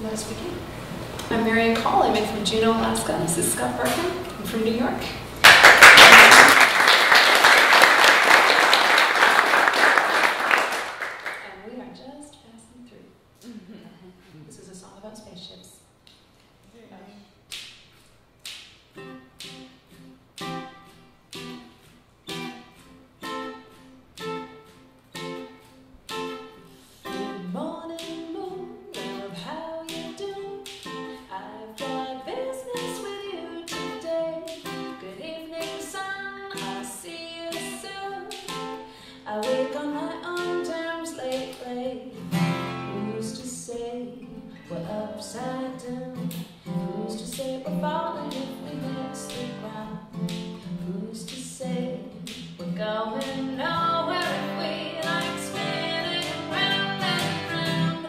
Let us begin. I'm Marian. I'm in from Juneau, Alaska. This is Scott Barkan. I'm from New York. And we are just passing through. This is a song about spaceships. I wake on my own terms lately. Who's to say we're upside down? Who's to say we're falling if we miss the ground? Who's to say we're going nowhere if we like spinning round and round?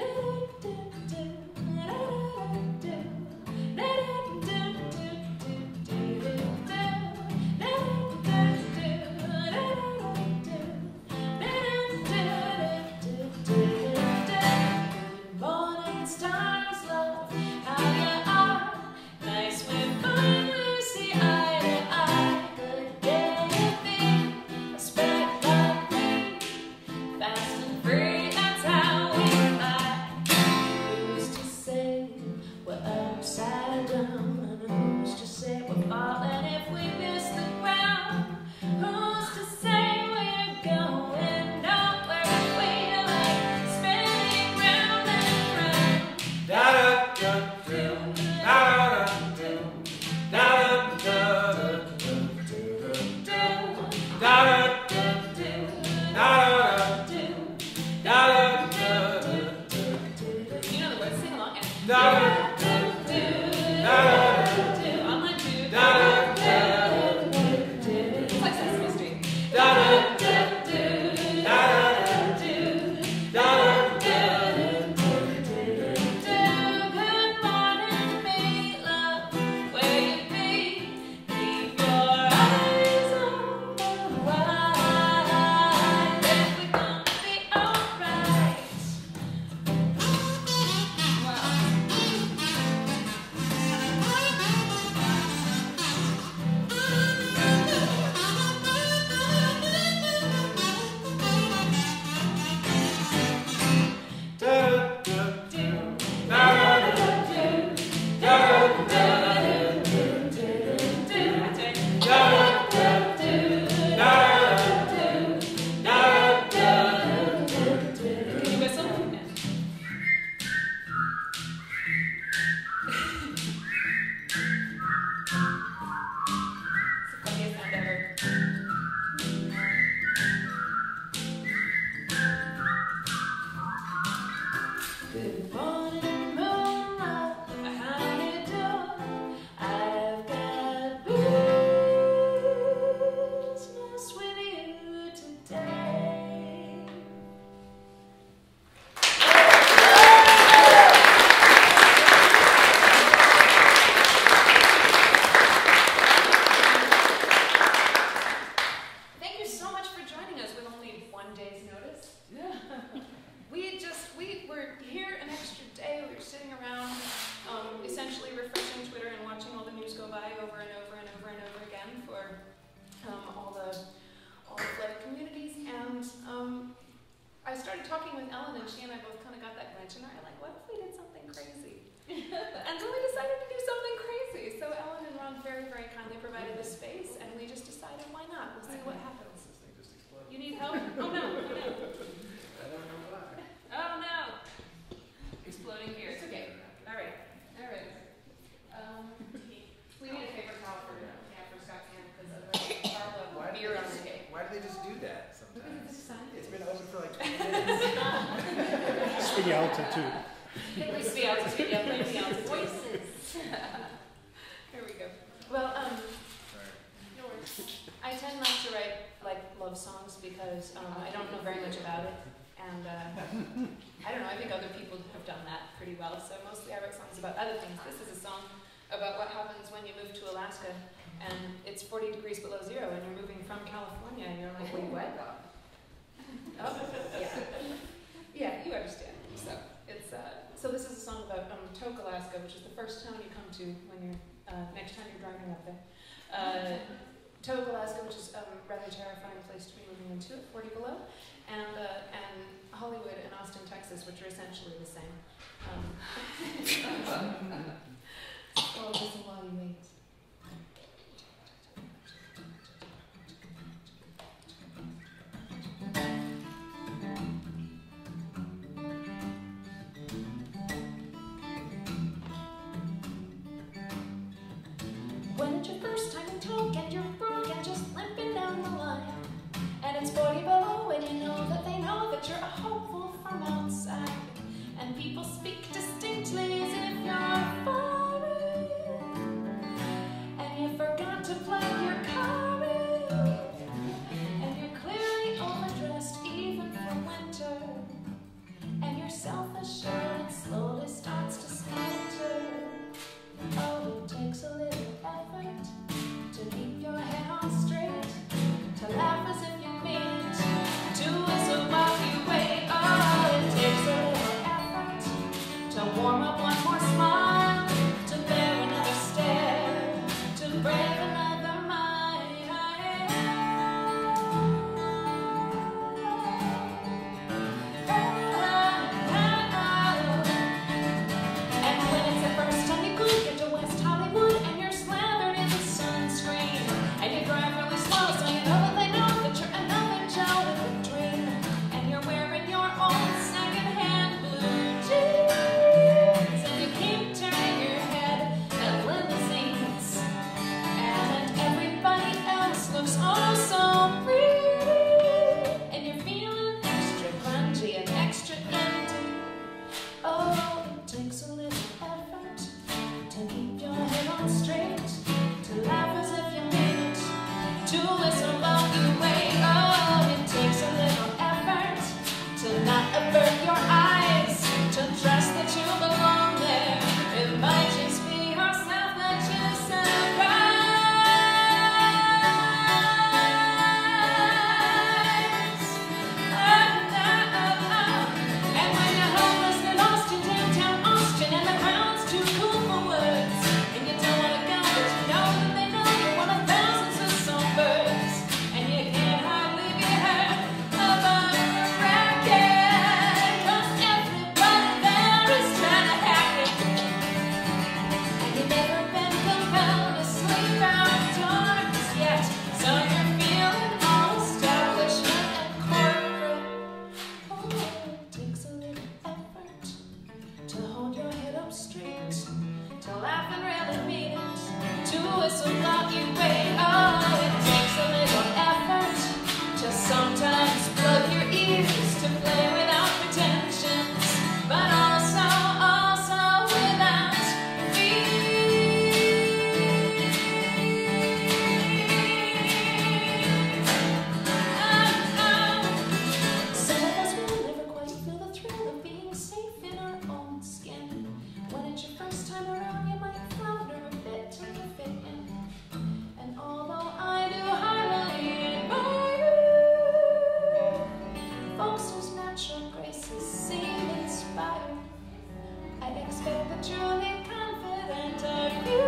I started talking with Ellin, and she and I both kind of got that glance, and we were like, what if we did something crazy? And so we decided to do something crazy. So Ellin and Ron very, very kindly provided the space, and we just decided, why not? We'll see what happens. This thing just exploded. You need help? Oh no, oh no. I don't know why. Oh no. Exploding here. It's okay. All right. All right. We need a paper towel for Scott's hand, because otherwise Carl will have beer on the cake. Why do they just do that sometimes? It's been open for like 20 minutes. It's the altitude. It's the altitude, yeah, play the altitude. Voices. Here we go. Well, no worries. I tend not to write like love songs because I don't know very much about it. And I don't know, I think other people have done that pretty well. So mostly I write songs about other things. This is a song about what happens when you move to Alaska and it's 40 degrees below zero and you're moving from California and you're like, wait, what? Oh, yeah. Yeah, you understand. So it's so this is a song about Togo, Alaska, which is a rather terrifying place to be moving into at 40 below, and Hollywood and Austin, Texas, which are essentially the same. Oh, listen while you wait. When it's your first time to talk and you're broke and just limping down the line, and it's 40 below and you know that you're a hopeful from outside, and people speak distinctly as if you're foreign, and you forgot to plug your car in, and you're clearly overdressed even for winter, and your self-assurance slowly starts to splinter. Oh, it takes a little effort to keep your head on straight, to laugh as if you mean it, to whistle while you wait. Oh, it takes a little effort to warm up one more smile, to bear another stare, to brave another mile. And when it's the first time you could get to West Hollywood and you're slathered in sunscreen, and you drive really slow so you know that they know that you're another Joe with a dream, and you're wearing your own second-hand blue jeans, and you keep turning your head at limousines, and everybody else looks oh so pretty, and you're feeling extra grungy and extra indie. Oh, it takes a little effort to keep your head on straight, to laugh as if you mean it, to whistle while you wait. Oh, it takes a little effort to not avert your eyes, to trust that you belong there. It might just be yourself that you surprise. And when you're homeless in Austin, downtown Austin, and the crowd's too cool for words, and you don't want to go, but you know that they know you're one of thousands of songbirds, and you can't hardly be heard above the racket, 'cause everybody there is trying to hack it, and you've never been compelled to sleep outdoors yet, so you're feeling all establishment and corporate. Oh, it takes a little effort to hold your head up straight, to laugh and really mean it, to whistle while you wait. Oh, it takes a little effort to sometimes plug your ears, to play without pretensions, but also without fear. Some of us will never quite feel the thrill of being safe in our own skin. When it's your first time around, you might flounder a bit till you fit in. And although I do heartily admire folks whose natural graces seem inspired, I expect the truly confident are you.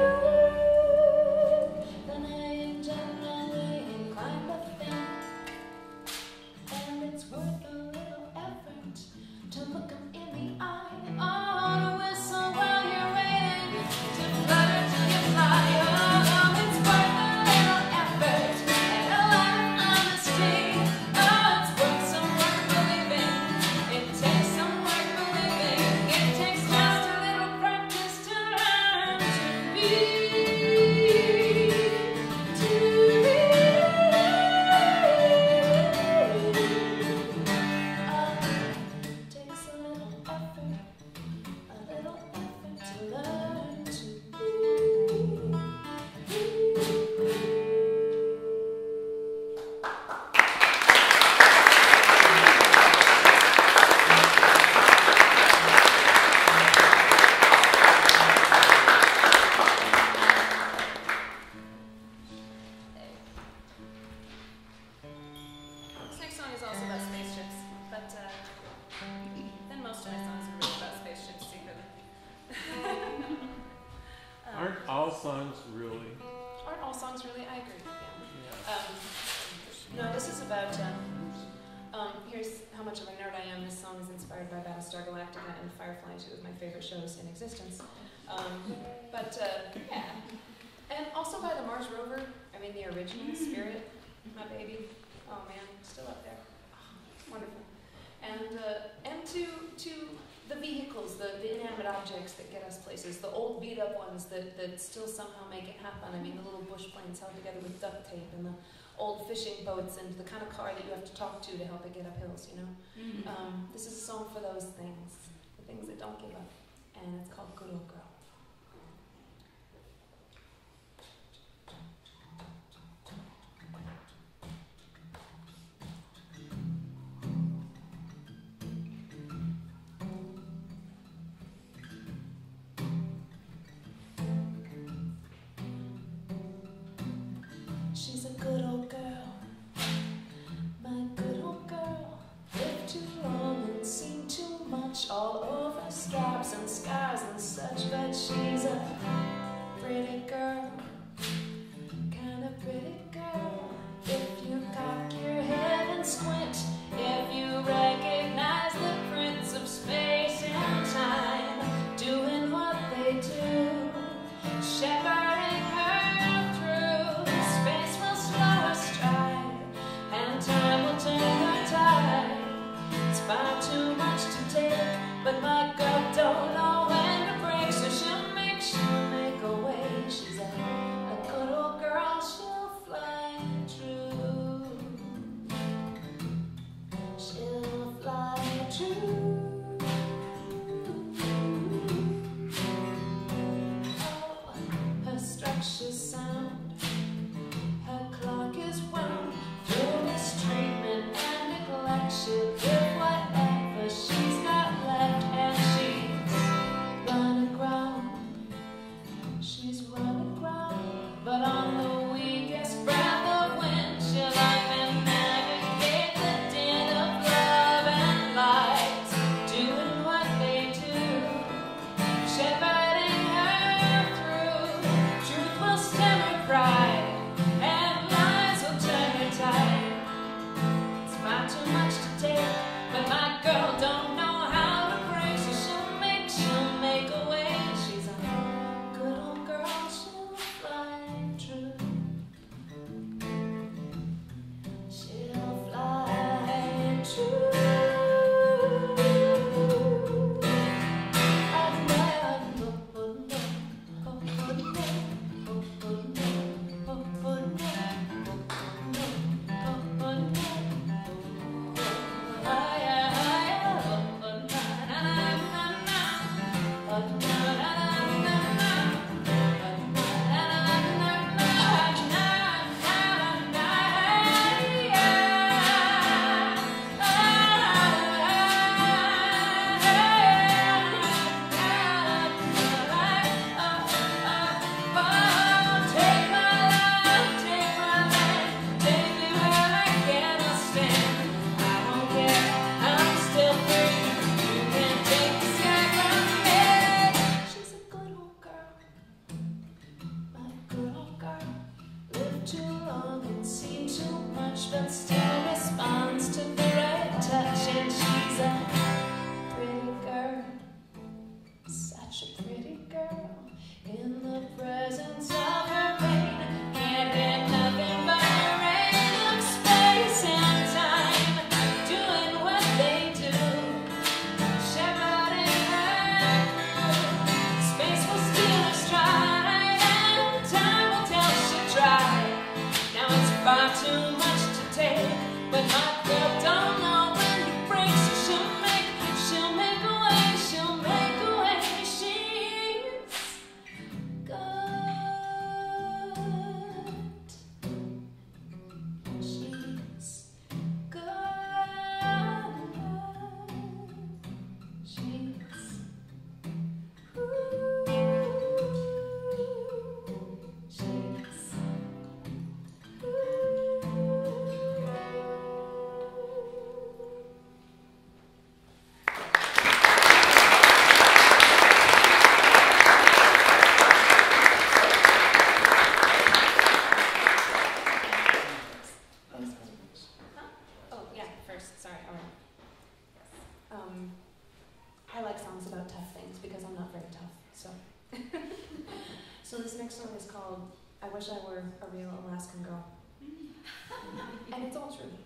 Then I am generally inclined to think, and it's worth a little effort to look 'em in the eye. Oh, to whistle while you're waiting, to flutter till you fly. Oh, it's worth a little effort and a lot of honesty. Oh, it's worth some work believing. It takes some work believing. It takes just a little practice to learn to be. It takes a little effort to learn to be. This next song is also about spaceships, but then most of my songs are really about spaceships secretly. Aren't all songs really? Aren't all songs really? I agree. Yeah. This is about, here's how much of a nerd I am. This song is inspired by Battlestar Galactica and Firefly, two of my favorite shows in existence. Yeah. And also by the Mars rover, I mean the original Spirit, my baby. Oh man, still up there. Oh, wonderful. And to the vehicles, the inanimate objects that get us places, the old beat up ones that still somehow make it happen. I mean the little bush planes held together with duct tape, and the old fishing boats, and the kind of car that you have to talk to help it get up hills, you know? Mm-hmm. This is a song for those things, the things that don't give up. And it's called Good Old Girl. She's a good old girl, my good old girl. Lived too long and seen too much, all over scabs and scars and such. But she's a pretty girl, kind of pretty girl. If you cock your head and squint, if you recognize the prince of space and time, doing what they do, shepherding her through. Space will slow her stride, and time will turn her tide. It's far too much to take, but my girl don't know when to break, so she'll make a way. She's a good old girl, she'll fly true. She'll fly true. Oh, her structure's sound, her clock is wound through mistreatment and neglect. She'll give whatever she's got left, and she's run aground. She's run aground, but on the weakest breath of wind, she'll even navigate the din of love and lies, doing what they do, shepherding her through. Truth will stem her pride, and lies will turn her tide. It's far too much to take, but my girl don't know how to break, so she'll make a way. She's a good old girl, she'll fly true. She'll fly true. But still responds to the right touch, and she's a pretty girl, such a pretty girl. In the presence of her pain, can't get nothing but a rain of space and time, doing what they do, shepherding her through. Space will steal her stride, and time will tell she tried. Now it's far too much to take, but my girl don't know when to break, so she'll make next song is called I Wish I Were a Real Alaskan Girl. And it's all true.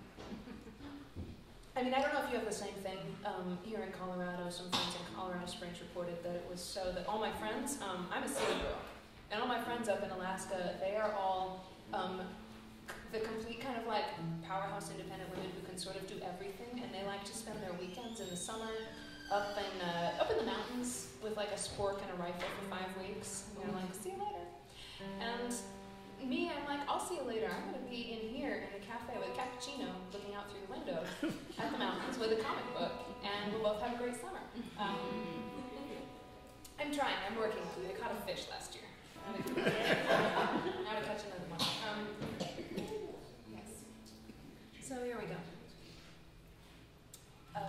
I mean, I don't know if you have the same thing here in Colorado. Some friends in Colorado Springs reported that it was so that all my friends, I'm a city girl, and all my friends up in Alaska, they are all the complete kind of like powerhouse independent women who can sort of do everything, and they like to spend their weekends in the summer up in the mountains with like a spork and a rifle for 5 weeks. And they're like, see you later. And me, I'm like, I'll see you later. I'm going to be in here in a cafe with a cappuccino looking out through the window at the mountains with a comic book, and we'll both have a great summer. I'm trying. I'm working. I caught a fish last year. Now to catch another one. Yes. So here we go. 1,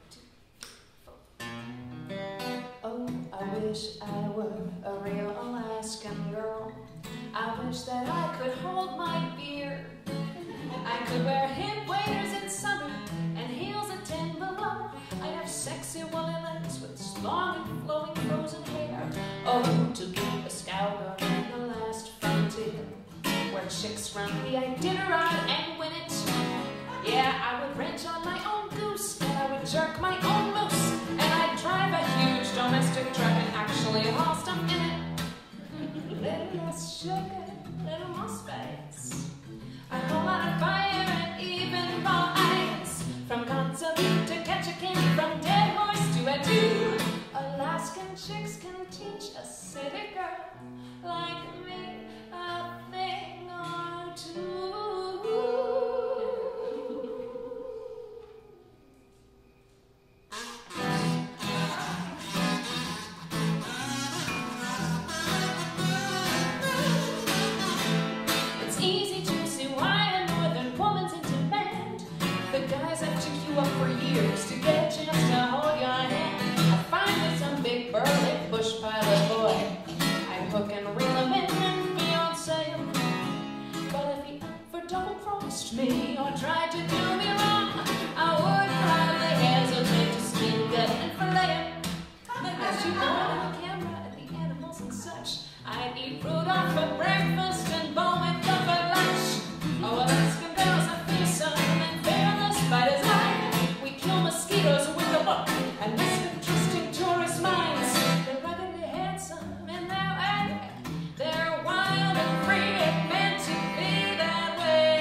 2, 3, 4. Oh, I wish I were a real Alaskan girl. I wish that I could hold my beer. I could wear hip waders in summer and heels at 10 below. I'd have sexy woolly legs with long and flowing frozen hair. Oh, to be a cowgirl in the last frontier, where chicks run the Iditarod and win it. Yeah, I would wrench on my own goose, and I would jerk my own moose, and I'd drive a huge domestic truck and actually haul stuff in it. Little less sugar, little more spice, a whole lot of fire and even more ice. From Kotzebue to Ketchikan, from Dead Horse to Adu, Alaskan chicks can teach a city girl like me a thing or two. It's easy to see why a northern woman's in demand. The guys have to queue up for years to get a chance to hold your hand. I find that some big burly bush pilot boy, I'd hook and reel him in and fiancé him. But if he ever double-crossed me or tried to do me wrong, I would probably hesitate to skin gut and fillet him. As you point the camera at the animals and such, I'd eat Rudolph for breakfast and Bowen for lunch. Oh, Alaskan girls are fearsome and fearless by design. We kill mosquitoes with a book and risk interesting tourist minds. They're ruggedly handsome in their way. They're wild and free and meant to be that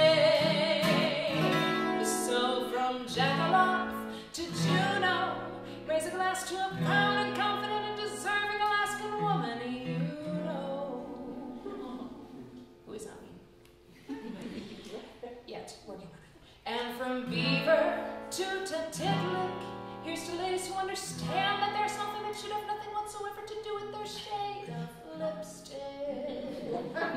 way. So from Jackalope to Juno, raise a glass to a proud and confident and deserving Alaskan woman you know. Who is not me? Yet, working on it. And from Beaver to Titlick, here's to ladies who understand that there's something that should have nothing whatsoever to do with their shade of lipstick.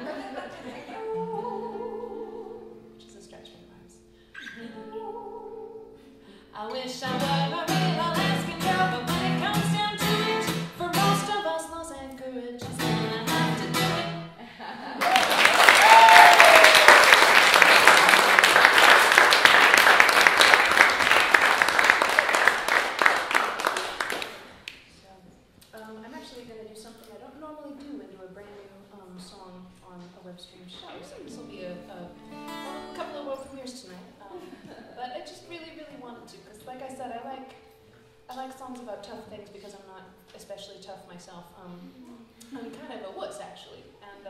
Which is a stretch for the vibes. I wish I were a real Alaskan girl, but when it comes down to it, for most of us, Los Anchorage is gonna have to do it. I'm actually going to do something I don't normally do and do a brand new song on a web stream show. So this will be a couple of world premieres tonight. But I just really, really wanted to, because like I said, I like songs about tough things because I'm not especially tough myself. I'm kind of a wuss, actually. And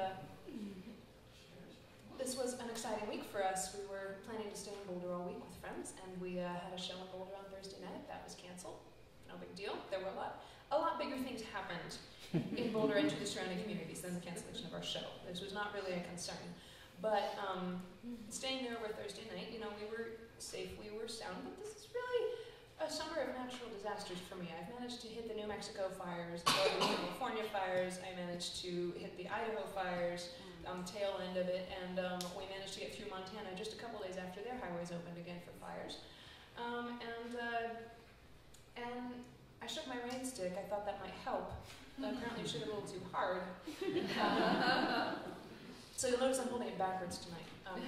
this was an exciting week for us. We were planning to stay in Boulder all week with friends, and we had a show in Boulder on Thursday night. That was canceled. No big deal. There were a lot bigger things happened in Boulder and to the surrounding communities than the cancellation of our show. This was not really a concern. But staying there over Thursday night, you know, we were safe, we were sound, but this is really a summer of natural disasters for me. I've managed to hit the New Mexico fires, the California fires, I managed to hit the Idaho fires, tail end of it, and we managed to get through Montana just a couple days after their highways opened again for fires. And I shook my rain stick. I thought that might help. But apparently I shook it a little too hard. So you'll notice I'm holding it backwards tonight.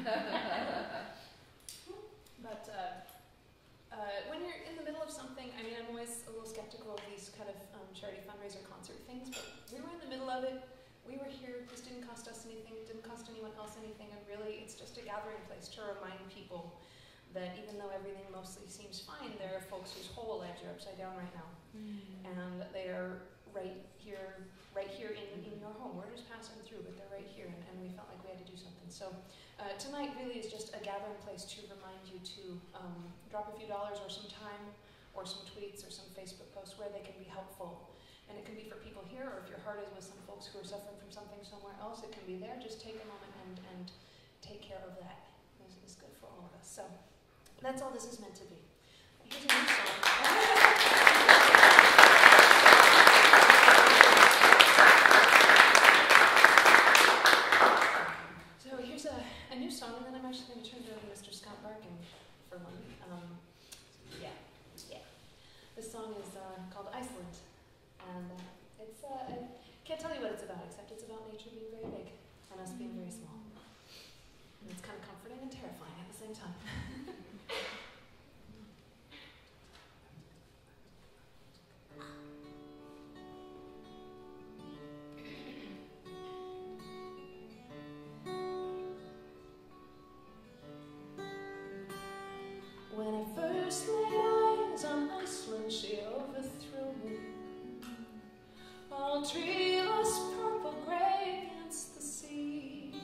When you're in the middle of something, I mean, I'm always a little skeptical of these kind of charity fundraiser concert things, but we were in the middle of it. we were here, this didn't cost us anything, it didn't cost anyone else anything, and really it's just a gathering place to remind people that even though everything mostly seems fine, there are folks whose whole lives are upside down right now. And they are right here in your home. We're just passing through, but they're right here, and we felt like we had to do something. So tonight really is just a gathering place to remind you to drop a few dollars or some time or some tweets or some Facebook posts where they can be helpful. And it can be for people here, or if your heart is with some folks who are suffering from something somewhere else, it can be there. Just take a moment and take care of that. It's good for all of us. So that's all this is meant to be. Here's a new song. A new song, and then I'm actually going to turn it over to Mr. Scott Barkan for one. Yeah. This song is called Iceland, and it's I can't tell you what it's about, except it's about nature being very big and us being very small. And it's kind of comforting and terrifying at the same time. When I first laid eyes on Iceland, she overthrew me. All treeless, purple-gray against the sea.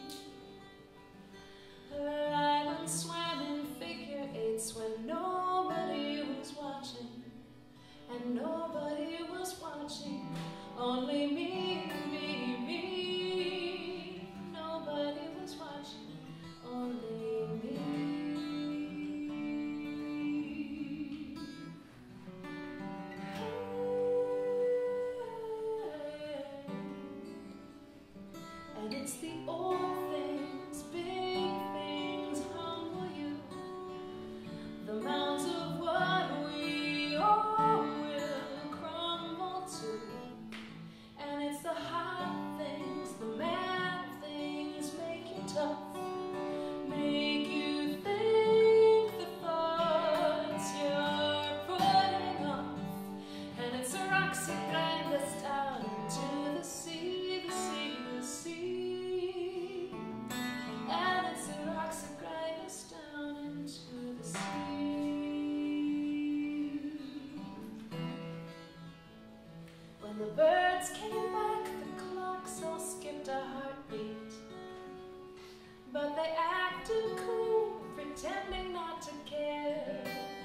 Her island swam in figure eights when nobody was watching. And nobody was watching, only me, me, me. Nobody was watching, only me. And it's the old things, big things humble you. The mounds of what we all will crumble to. And it's the hard things, the mad things make you tough. Make you think the thoughts you're putting off. And it's the rocks that grind us down into the sea, the sea, the sea. And it's the rocks that grind us down into the sea. When the birds came back, the clocks all skipped a heartbeat. But they acted cool, pretending not to care.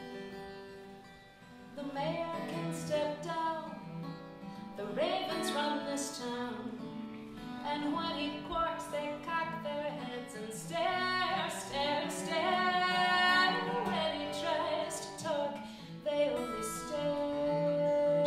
The mayor can step down, the ravens run this town. And when he quarks, they cock their heads and stare, stare, stare. And when he tries to talk, they only stare.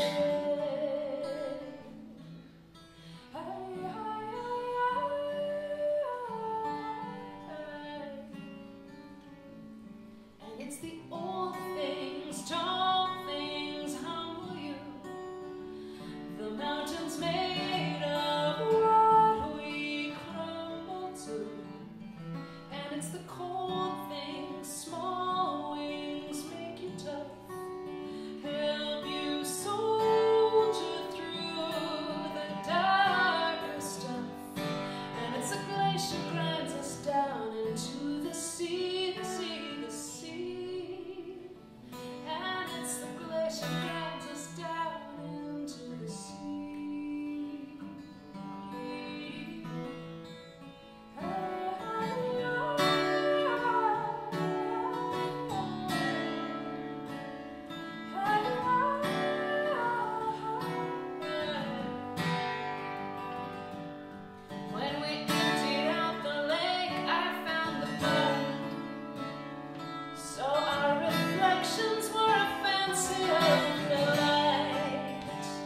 And it's the old things, tall things humble you. The mountains made of what we crumble to. And it's the cold things, small wings make you tough. Help you soldier through the darker stuff. And it's a glacier grinds us down into the sea, the sea, the sea. And it's the glacier grinds us down into the sea. When we emptied out the lake, I found the blood. So our reflections were a fancy of delight.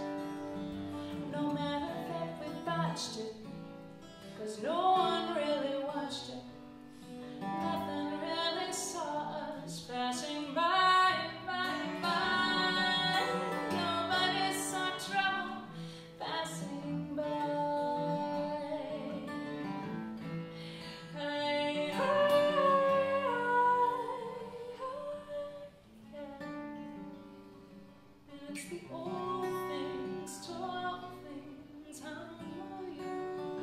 No matter that we botched it, 'cause no one really watched it. Nothing really saw us passing by, by, by. Nobody saw trouble passing by. Hey, and it's the old things, tall things humble you.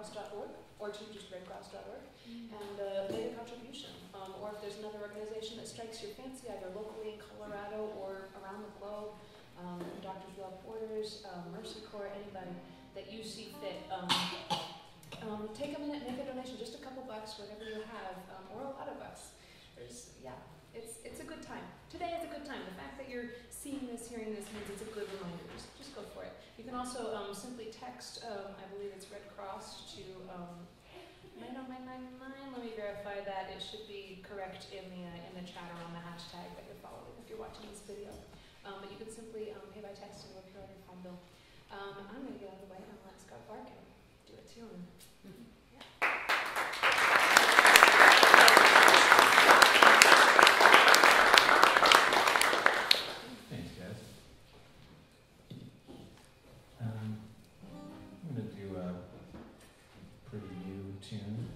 redcross.org or to just redcross.org and make a contribution. Or if there's another organization that strikes your fancy, either locally in Colorado or around the globe, Doctors Without Borders, Mercy Corps, anybody that you see fit, take a minute, make a donation, just a couple bucks, whatever you have, or a lot of bucks. It's a good time. Today is a good time. The fact that you're seeing this, hearing this, means it's a good reminder. Just go for it. You can also simply text, I believe it's Red Cross, to 90999. Let me verify that. It should be correct in the chat or on the hashtag that you're following if you're watching this video. But you can simply pay by text and work your other phone bill. I'm going to get out of the way and let Scott Barkan do a tune. Thanks, guys. I'm going to do a pretty new tune.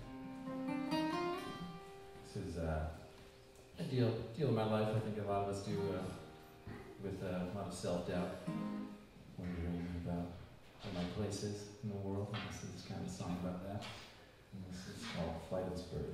This is a deal in my life. I think a lot of us do with a lot of self-doubt, wondering about what my place is in the world. And this is kind of a song about that. And this is called Faleide Bird.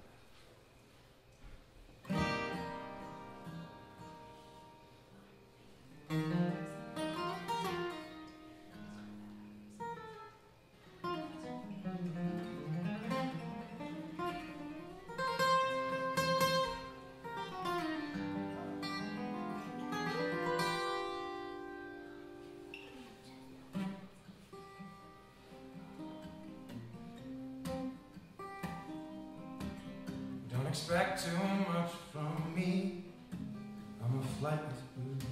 Don't expect too much from me. I'm a flightless bird.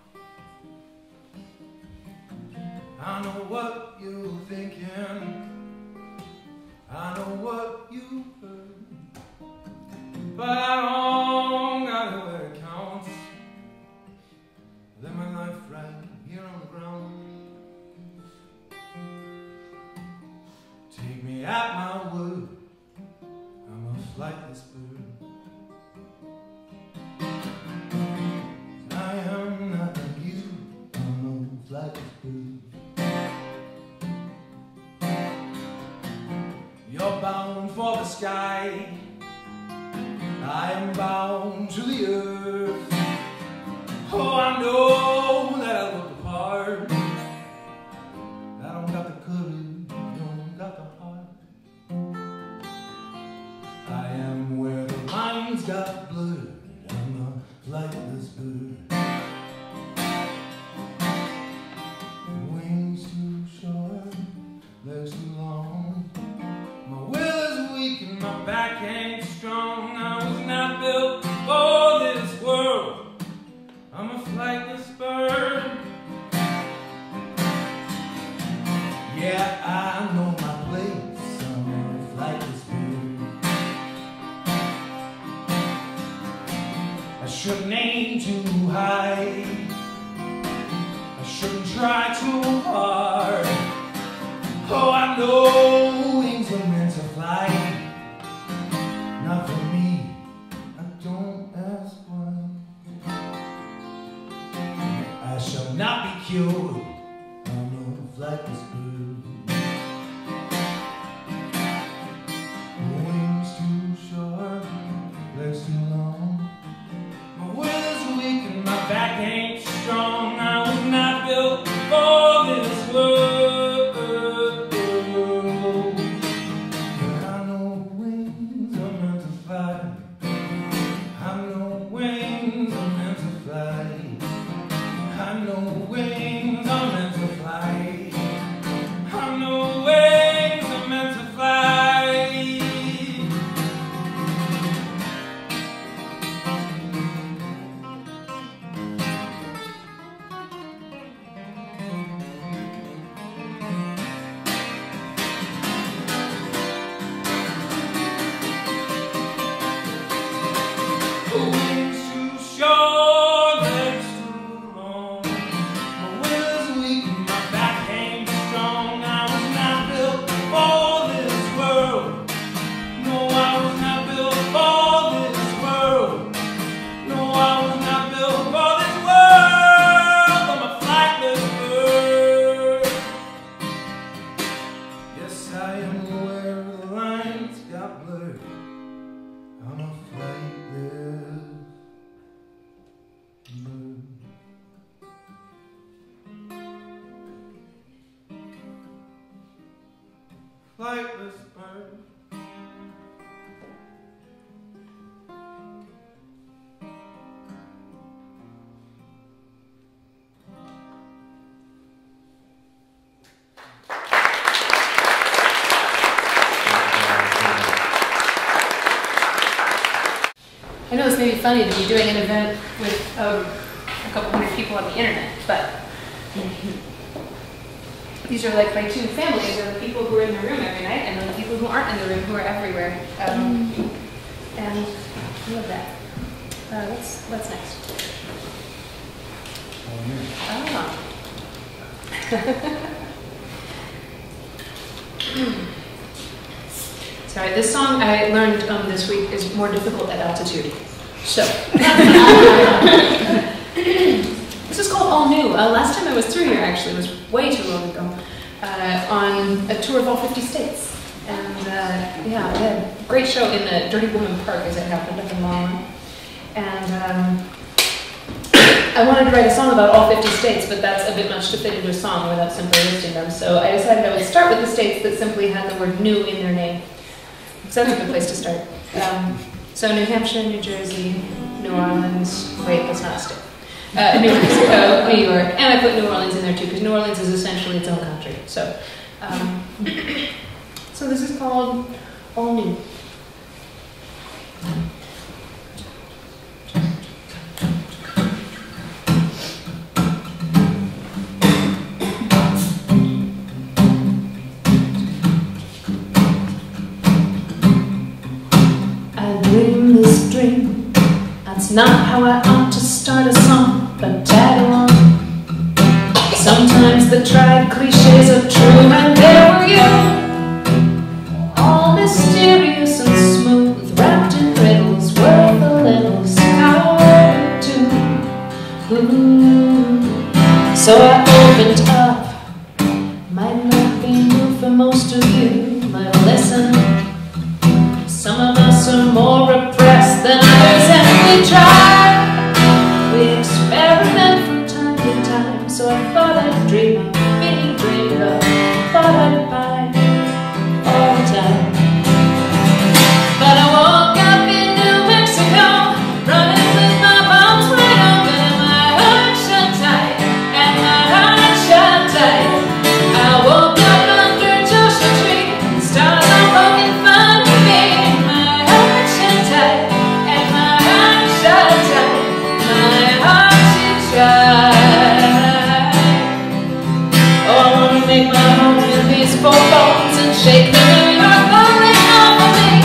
I know what you're thinking. I know what you heard. But I don't got it where it counts. Live my life right here on the ground. Take me at my word. I'm a flightless bird. I am not like you. I'm a flightless bird. You're bound for the sky. I am bound to the earth. Oh, I know that I look the part. I don't got the courage, don't got the heart. I am where the lines got blurred. I'm a flightless bird. Wings too short, legs too long. My will is weak and my back ain't strong. I was not built for this world. I'm a flightless bird. Yeah, I know my place. I'm a flightless bird. I shouldn't aim too high. I shouldn't try too hard. Oh, I know wings are meant to fly. Not for me. I don't ask why. I shall not be cured. I'm a flightless bird. Wings too short, legs too long. My will is weak and my back ain't strong. I was not built for this world. But I know and where the lines got blurred on a flightless bird. Flightless bird. I know this may be funny to be doing an event with a couple hundred people on the internet, but these are like my two families, are the people who are in the room every night and then the people who aren't in the room, who are everywhere. And I love that. What's next? Sorry, this song I learned this week is more difficult at altitude. So, this is called All New. Last time I was through here, actually, was way too long ago, on a tour of all 50 states. And yeah, we had a great show in the Dirty Woman Park, as it happened, up in Long Island. And I wanted to write a song about all 50 states, but that's a bit much to fit into a song without simply listing them. So I decided I would start with the states that simply had the word new in their name. So that's a good place to start. So New Hampshire, New Jersey, New Orleans, wait, that's not a state. New Mexico, New York, and I put New Orleans in there too, because New Orleans is essentially its own country. So, so this is called All New. That's not how I ought to start a song, but tag along. Sometimes the tried cliches are true, and there were you, all mysterious and smooth, wrapped in riddles, worth a little sour too. So I opened up. Might not be new for most of you, but listen. Some of us are more repressed than others, and we try. We experiment from time to time. So I thought I'd dream of being dreamed of. Thought I'd find all the time. But I woke up in New Mexico, running with my palms wide open and my heart shut tight, and my heart shut tight. I woke up under a Joshua tree, stars are poking fun at me. Make my home in these four bones and shake the New York falling off of me.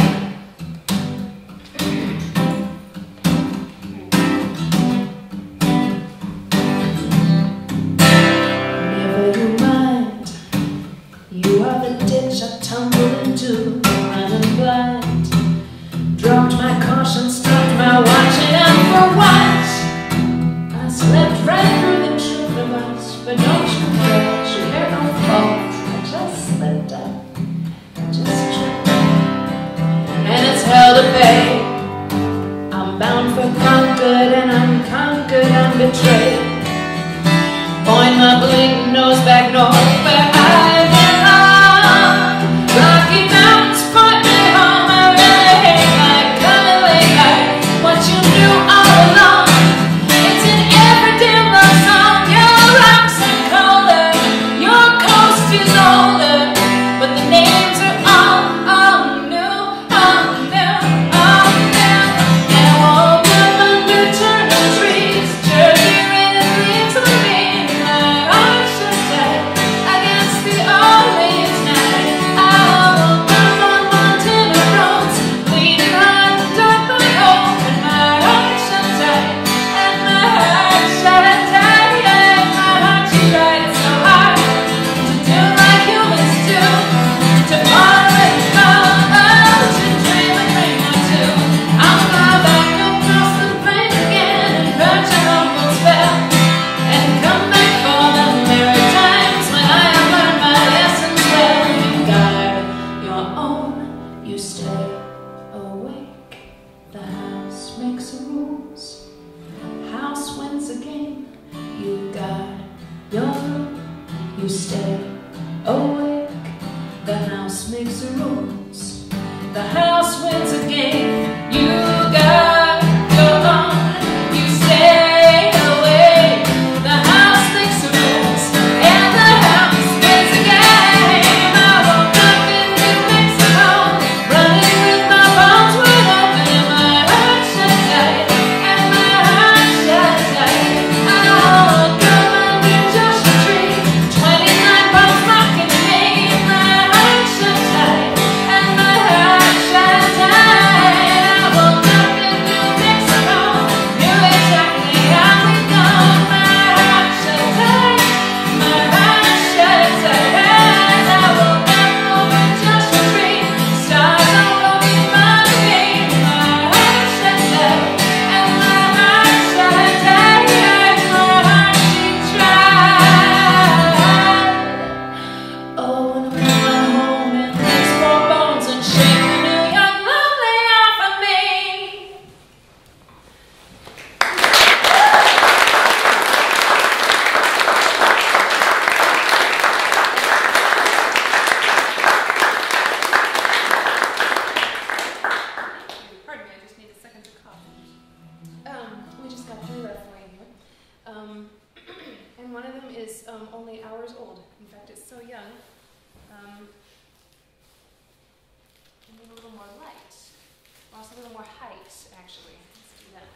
Never you mind, you are the ditch I tumbled into, running blind. Dropped my caution, stopped my watching, and for once I slept right through the truth of us. But don't you fret, you hear no faults. I just slipped up, I just tripped, and it's hell to pay. I'm bound for Concord, and I'm conquered and betrayed. Point my blinking nose back north where I belong. Rocky Mountains point me home. I really hate my coming late night. What you do all along, it's in every damn love song. Your rocks are colder, your coast is older, but the names are all new, all new, all new. And I woke up under turning trees, Jersey rain The house wins again. You got your own. You stay away. The house makes the rules, and the house wins again. I woke up in New Mexico, running with my palms wide open and my heart shut tight, and my heart shut tight. I woke up under Joshua Tree, 29 bombs mocking me. My heart shut tight, and my heart shut tight. I woke up in New Mexico, knew exactly how we'd go. My heart shut tight, my heart shut tight. I woke up over Joshua Tree, stars all over my feet. My heart shut tight, and my heart shut tight. My heart she tried. Oh, when I put my home in these four bones and shake the new young lonely off of me. Pardon me, I just need a second to cough. We just got through that for you. And one of them is only hours old. In fact, it's so young. I need a little more light. Also a little more height, actually. Let's do that.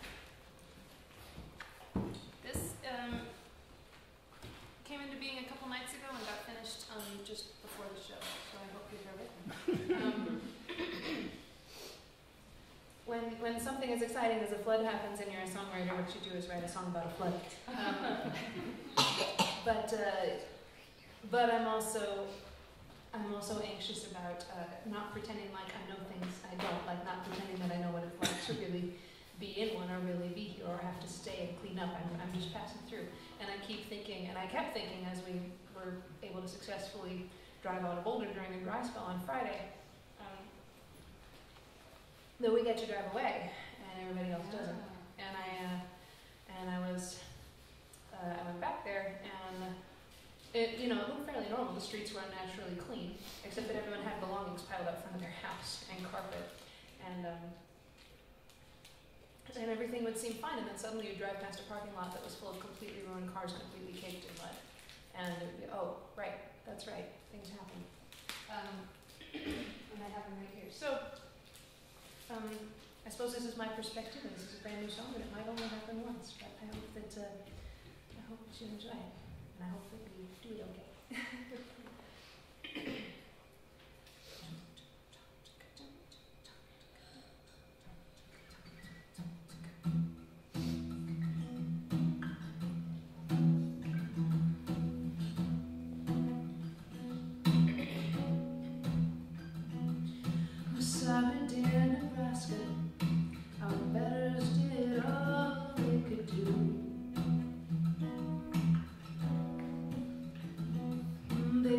This came into being a couple nights ago and got finished just before the show, so I hope you heard it. When something as exciting as a flood happens and you're a songwriter, what you do is write a song about a flood. But I'm also anxious about not pretending like I know things I don't, like not pretending that I know what it's like to really be in one or really be here or have to stay and clean up. I'm just passing through. And I keep thinking, and I kept thinking as we were able to successfully drive out of Boulder during a dry spell on Friday, that we get to drive away and everybody else doesn't. And I went back there and it looked fairly normal. The streets were unnaturally clean, except that everyone had belongings piled up front of their house and carpet, and everything would seem fine. And then suddenly you drive past a parking lot that was full of completely ruined cars, completely caked in mud, and it'd be, oh, right, that's right, things happen. And I have them right here. So. I suppose this is my perspective, and this is a brand new song, but it might only happen once. But I hope that you enjoy it, and I hope that we do it okay. Sorry, dear Nebraska, our betters did all they could do. They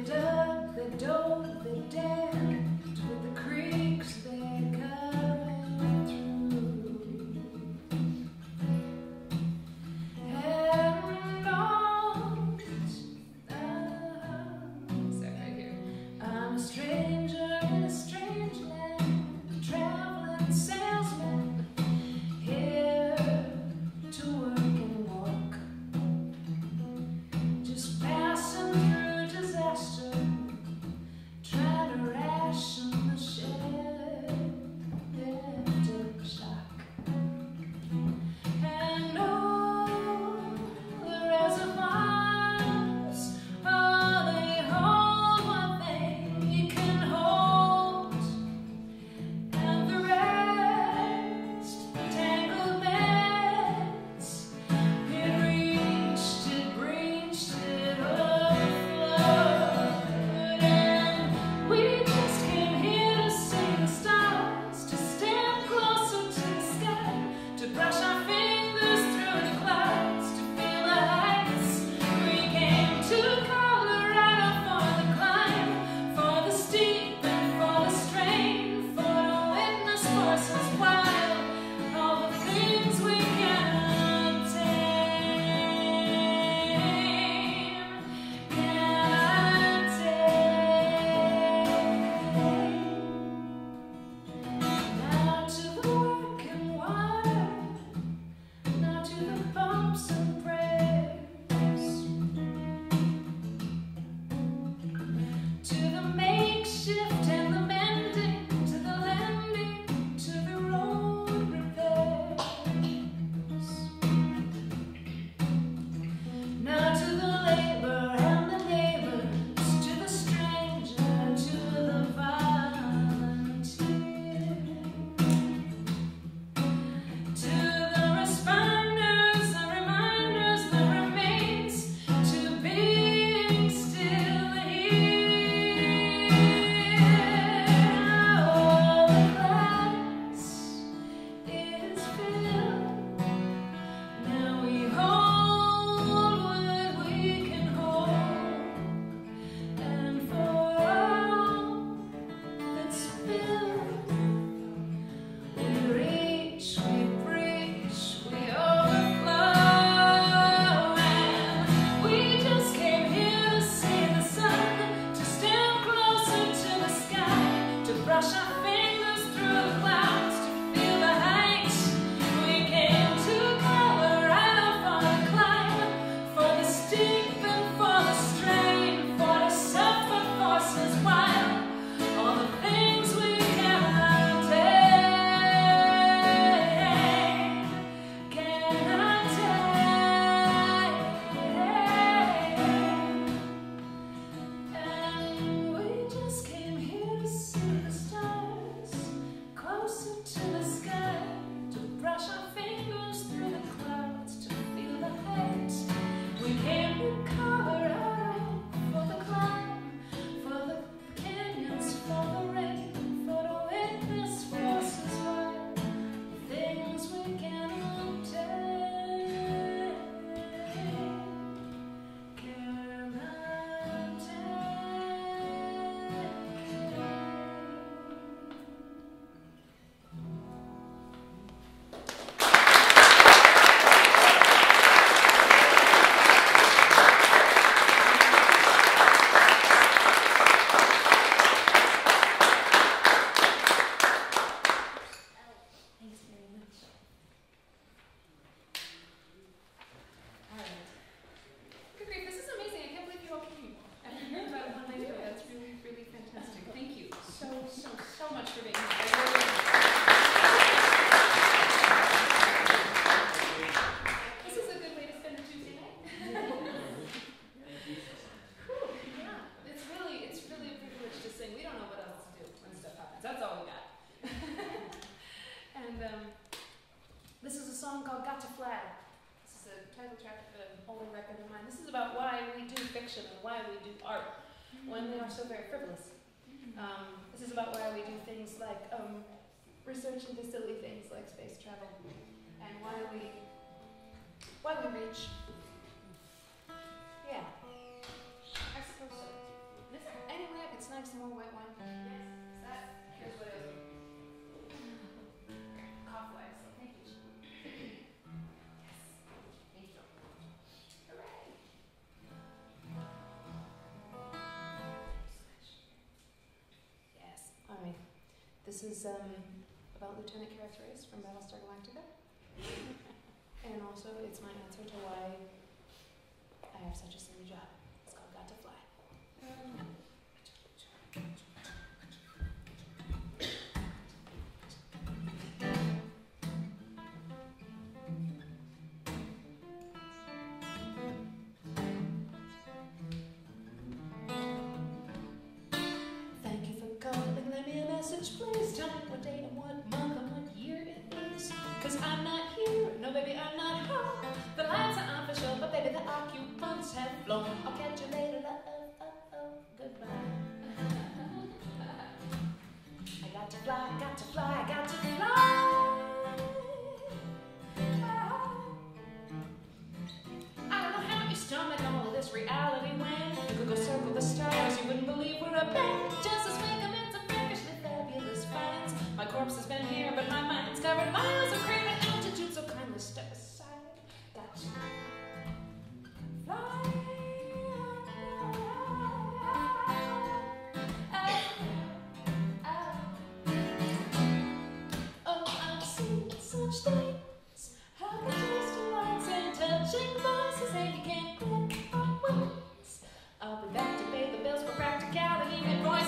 brush our fingers through the clouds to feel the heights. We came together out for the climb, for the steep and for the strain, for the suffer forces wild, all the things we cannot take, cannot take. And we just came here to see the stars, closer to the sky, to brush our fingers through the clouds, to feel the heights. We came to Colorado for the climb, for the canyons, for the rain, for the witness forces wild, things we cannot take, cannot take. Thanks very much. All right. Good grief, this is amazing. I can't believe you all came. After hearing about it one night ago, that's really, really fantastic. Thank you so much for being here. This is a good way to spend a Tuesday night. Whew, yeah, it's really a privilege to sing. We don't know what else to do when stuff happens. That's all we got. And this is a song called "Got to Fly." This is a title track of an older record of mine. This is about why we do fiction and why we do art when they are so very frivolous. This is about why we do things like research into silly things like space travel, and why we reach. Yeah, I suppose so. Anyway, it's nice, more white wine. Yes, here's what it is. Cough wise, so thank you. Yes, thank you. Hooray! Yes, all right. This is about Lieutenant Carethrace from Battlestar Galactica. And also, it's my answer to why I have such a silly job. It's called "Got to Fly." Thank you for calling. Leave me a message, please. Tell me what day and what month and what year it is. 'Cause I'm not here. No, baby, I'm not home. The lights are on for sure, but baby, the occupants have flown. I'll catch you later. Goodbye. I got to fly, got to fly, got to fly. I don't know how you stomach all of this reality when you could go circle the stars. You wouldn't believe we're a band. Just as we commit some freakishly fabulous finds. My corpse has been here, but my mind's covered miles of greater altitude. So kindly step aside. Got to fly. Oh, I've seen such things. How the tasting lights and touching voices, and you can't clip on wings. I'll be back to pay the bills for practicality and voice.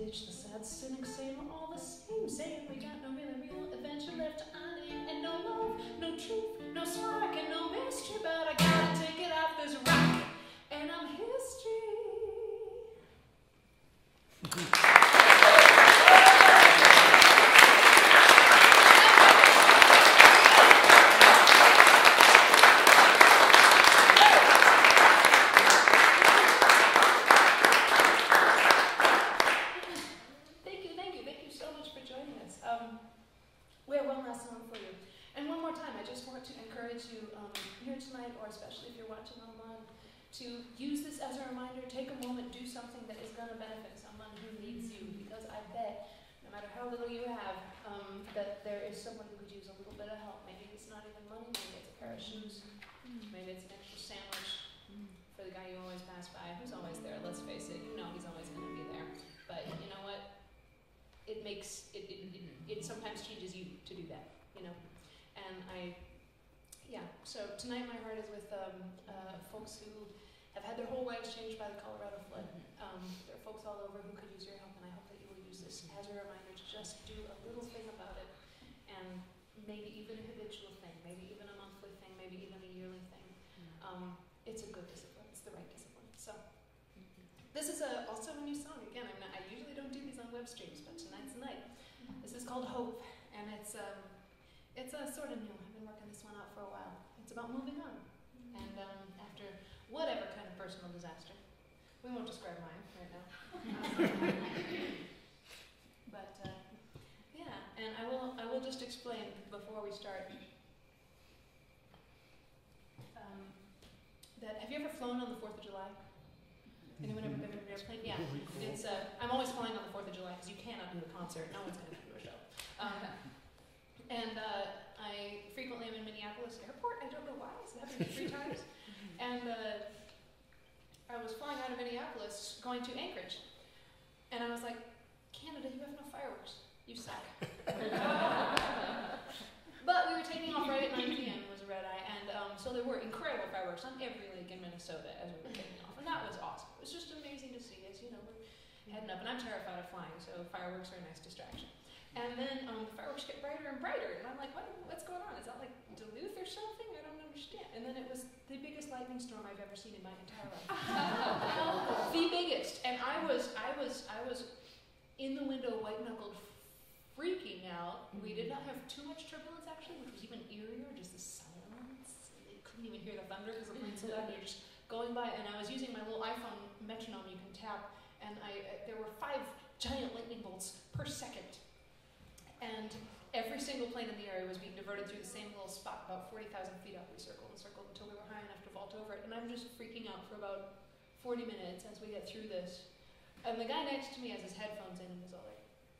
ditch the sad, cynic, same, all the same, saying we got no really real adventure left to undo, and no love, no truth, no spark, and no mystery, but I gotta take it off this rock, and I'm history. We have one last song for you. And one more time, I just want to encourage you here tonight, or especially if you're watching online, to use this as a reminder. Take a moment, do something that is going to benefit someone who needs you, because I bet, no matter how little you have, that there is someone who could use a little bit of help. Maybe it's not even money, maybe it's a pair of shoes, maybe it's an extra sandwich for the guy you always pass by, who's always there. Let's face it, you know he's always going to be there. But you know what? It sometimes changes you to do that, you know. And so tonight my heart is with folks who have had their whole lives changed by the Colorado flood. There are folks all over who could use your help, and I hope that you will use this as a reminder to just do a little thing about it, and maybe even a habitual thing, maybe even a monthly thing, maybe even a yearly thing. It's a good discipline. It's the right discipline. So this is also a new song. Again, I usually don't do these on web streams, but tonight's the night. This is called Hope, and it's sort of new. I've been working this one out for a while. It's about moving on, and after whatever kind of personal disaster. We won't describe mine right now. But yeah, and I will just explain before we start that have you ever flown on the 4th of July? Anyone ever been in an airplane? Yeah, it's. I'm always flying on the 4th of July because you cannot do a concert. No one's going to do a show. And I frequently am in Minneapolis Airport. I don't know why. It's happened 3 times. And I was flying out of Minneapolis going to Anchorage. And I was like, Canada, you have no fireworks. You suck. But we were taking off right at 9 p.m. It was a red eye. And so there were incredible fireworks on every lake in Minnesota as we were taking off. And that was awesome. It was just amazing to see as, you know, we're heading up. And I'm terrified of flying, so fireworks are a nice distraction. And then the fireworks get brighter and brighter, and I'm like, what's going on? Is that like Duluth or something? I don't understand. And then it was the biggest lightning storm I've ever seen in my entire life. The biggest. And I was in the window, white-knuckled, freaking out. We did not have too much turbulence, actually, which was even eerier, just the silence. You couldn't even hear the thunder because the plane's so loud. They're just going by, and I was using my little iPhone metronome you can tap, and there were 5 giant lightning bolts per second. And every single plane in the area was being diverted through the same little spot, about 40,000 feet up. We circled and circled until we were high enough to vault over it. And I'm just freaking out for about 40 minutes as we get through this. And the guy next to me has his headphones in and is all like,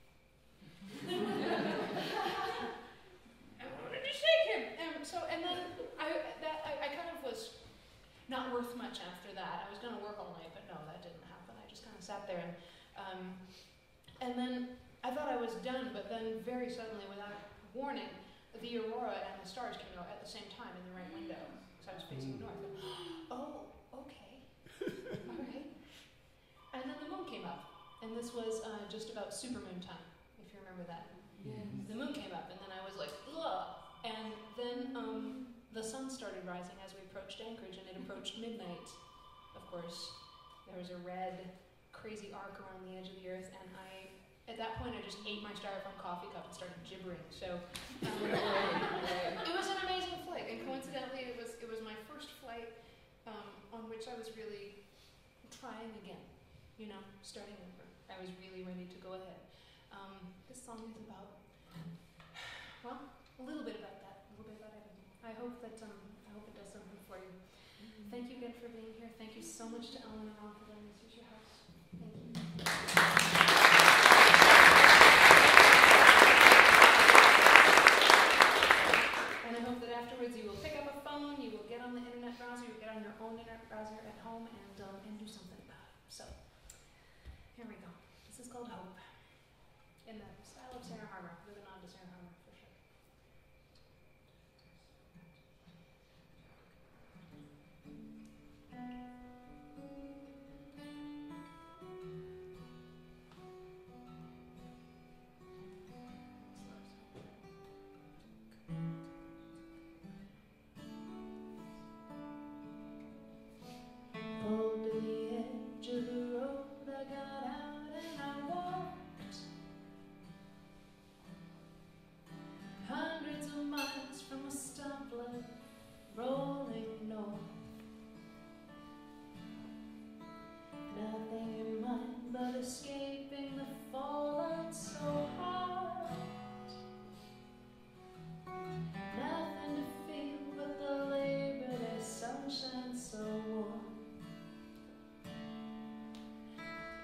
I wanted to shake him. And then I kind of was not worth much after that. I was going to work all night, but no, that didn't happen. I just kind of sat there and then I thought I was done, but then very suddenly, without warning, the aurora and the stars came out at the same time in the right window, because I was facing north. Oh, okay. All right. And then the moon came up, and this was just about supermoon time, if you remember that. Yes. The moon came up, and then I was like, ugh! And then the sun started rising as we approached Anchorage, and it approached midnight. Of course, there was a red, crazy arc around the edge of the earth, and at that point, I just ate my styrofoam coffee cup and started gibbering. So it was an amazing flight, and coincidentally, it was my first flight on which I was really trying again. You know, starting over. I was really ready to go ahead. This song is about, well, a little bit about that, a little bit about everything. I hope it does something for you. Thank you again for being here. Thank you so much to Ellin and Ron for letting us use your house. Thank you. And I hope that afterwards you will pick up a phone, you will get on the internet browser, you will get on your own internet browser at home and do something about it. So, here we go. This is called Hope, in the style of Singer-songwriter, with a nod to Singer-songwriter for sure.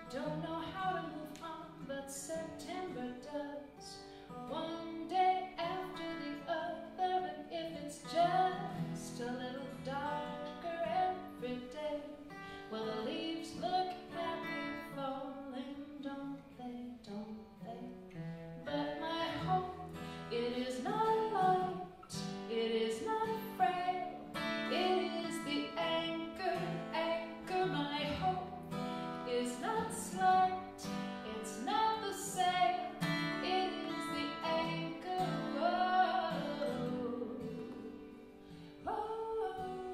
Don't know how to move on, but September does. One day after the other, and if it's just a little darker every day, well, the leaves look happy falling, don't they, don't they? But my hope, it is not light, it is not frail, it is the anchor, anchor. My hope is not slight, it's not the sail, it is the anchor. Oh, oh,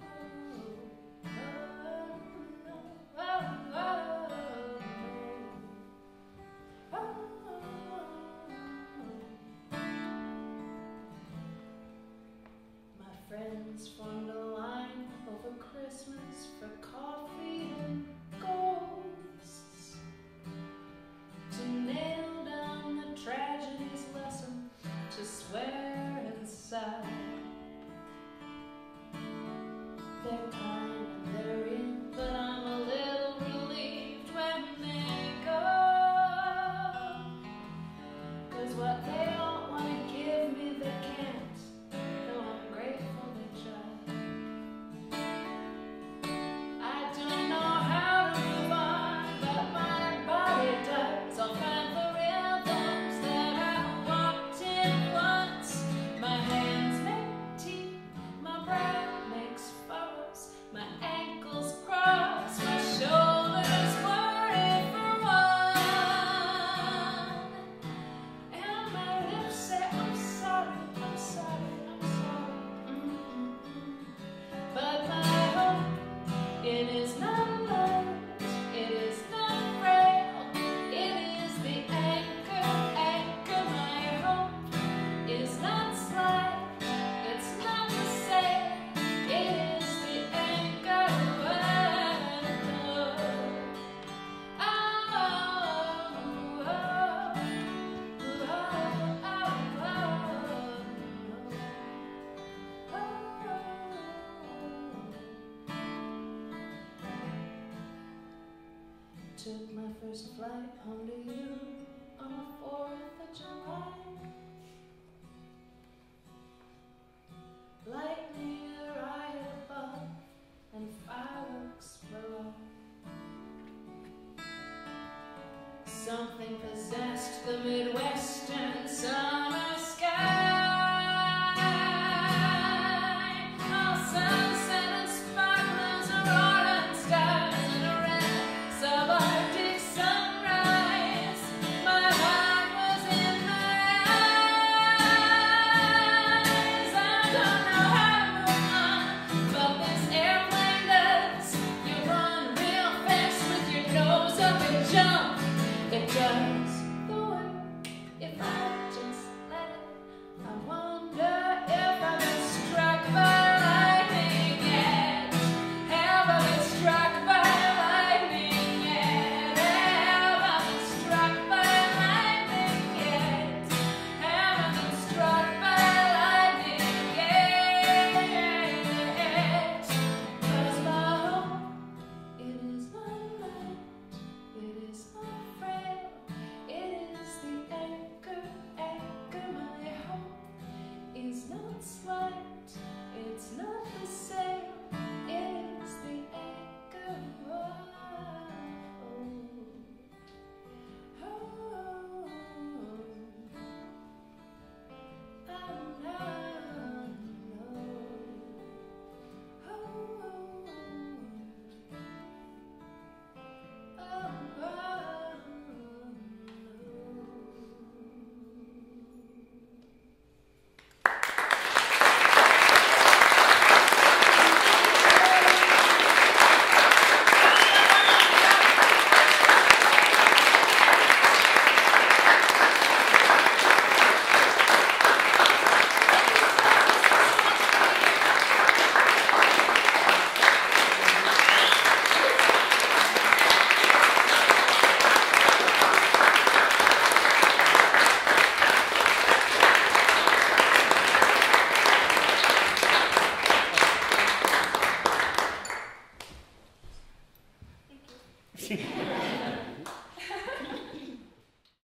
my friends formed a line over Christmas for coffee and ghosts, to nail down the tragedy's lesson, to swear and sigh. They're kind and they're in, but I'm a little relieved when they go, 'cause what they don't want to give me they can't, though I'm grateful they try. I don't know how to move on, but my body does. I'll find the rhythms that I walked in once. My hands make teeth, my brow makes furrows, my ankles cross, my shoulders worry for one, and my lips say I'm sorry, I'm sorry, I'm sorry. But my hope, it is not light, it is not frail, it is the anchor, anchor. My hope is not slight, it's not the sail, it is the anchor. Took my first flight home to you on the 4th of July. Lightning right above and fireworks below. Something possessed the Midwestern